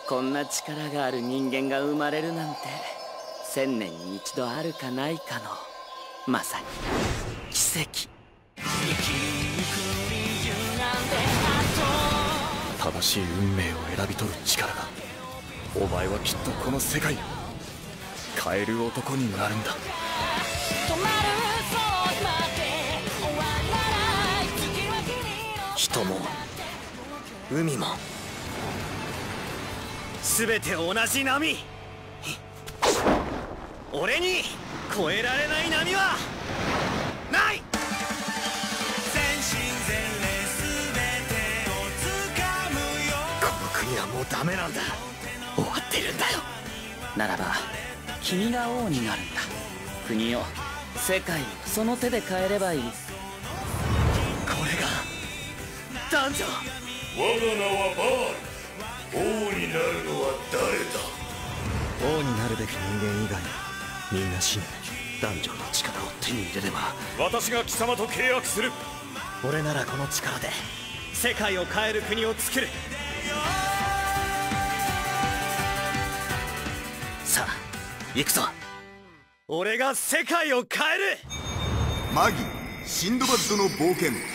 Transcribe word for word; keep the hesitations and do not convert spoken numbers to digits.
こんな力がある人間が生まれるなんて千年に一度あるかないかのまさに奇跡。 正しい運命を選び取る力が、お前はきっとこの世界を変える男になるんだ。 人も海も全て同じ波。俺に越えられない波はない。全身全霊全てを掴むよ。この国はもうダメなんだ。終わってるんだよ。 ならば君が王になるんだ。国を世界をその手で変えればいい。 これが男女。 我が名はバール。王になるのは誰だ。 王になるべき人間以外みんな死ぬ。男女の力を手に入れれば私が貴様と契約する。 俺ならこの力で世界を変える国を作る。さあ行くぞ。俺が世界を変える。 マギシンドバッドの冒険。